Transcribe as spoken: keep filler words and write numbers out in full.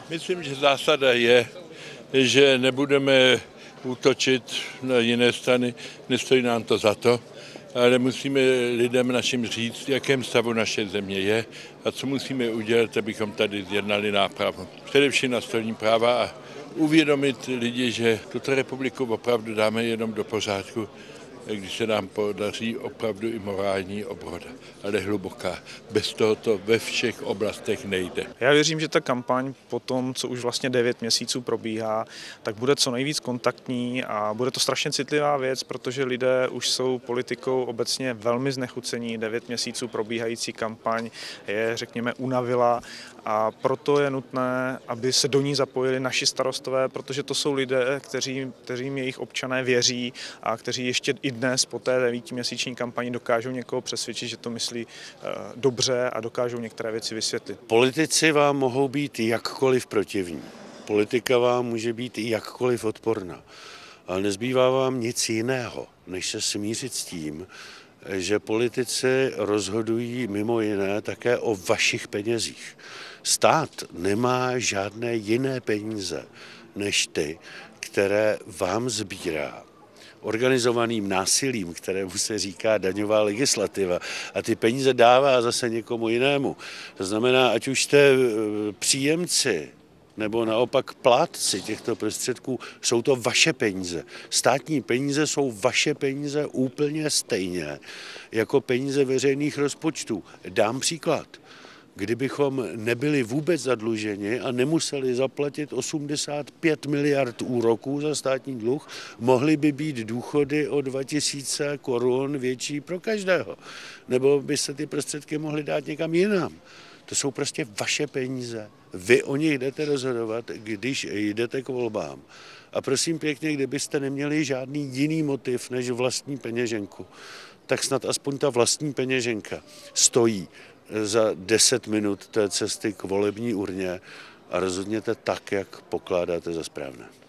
Myslím, že zásada je, že nebudeme útočit na jiné strany, nestojí nám to za to, ale musíme lidem našim říct, v jakém stavu naše země je a co musíme udělat, abychom tady zjednali nápravu. Především nastolní práva a uvědomit lidi, že tuto republiku opravdu dáme jenom do pořádku, když se nám podaří opravdu i morální obroda, ale hluboká. Bez toho to ve všech oblastech nejde. Já věřím, že ta kampaň po tom, co už vlastně devět měsíců probíhá, tak bude co nejvíc kontaktní a bude to strašně citlivá věc, protože lidé už jsou politikou obecně velmi znechucení. Devět měsíců probíhající kampaň je, řekněme, unavila a proto je nutné, aby se do ní zapojili naši starostové, protože to jsou lidé, kteří, kterým jejich občané věří a kteří ještě i dnes po té devítiměsíční kampani dokážou někoho přesvědčit, že to myslí dobře a dokážou některé věci vysvětlit. Politici vám mohou být jakkoliv protivní. Politika vám může být i jakkoliv odporná. Ale nezbývá vám nic jiného, než se smířit s tím, že politici rozhodují mimo jiné také o vašich penězích. Stát nemá žádné jiné peníze než ty, které vám sbírá organizovaným násilím, kterému se říká daňová legislativa, a ty peníze dává zase někomu jinému. To znamená, ať už jste příjemci nebo naopak plátci těchto prostředků, jsou to vaše peníze. Státní peníze jsou vaše peníze úplně stejně jako peníze veřejných rozpočtů. Dám příklad. Kdybychom nebyli vůbec zadluženi a nemuseli zaplatit osmdesát pět miliard úroků za státní dluh, mohly by být důchody o dva tisíce korun větší pro každého. Nebo by se ty prostředky mohly dát někam jinam. To jsou prostě vaše peníze. Vy o nich jdete rozhodovat, když jdete k volbám. A prosím pěkně, kdybyste neměli žádný jiný motiv než vlastní peněženku, tak snad aspoň ta vlastní peněženka stojí za deset minut té cesty k volební urně a rozhodněte tak, jak pokládáte za správné.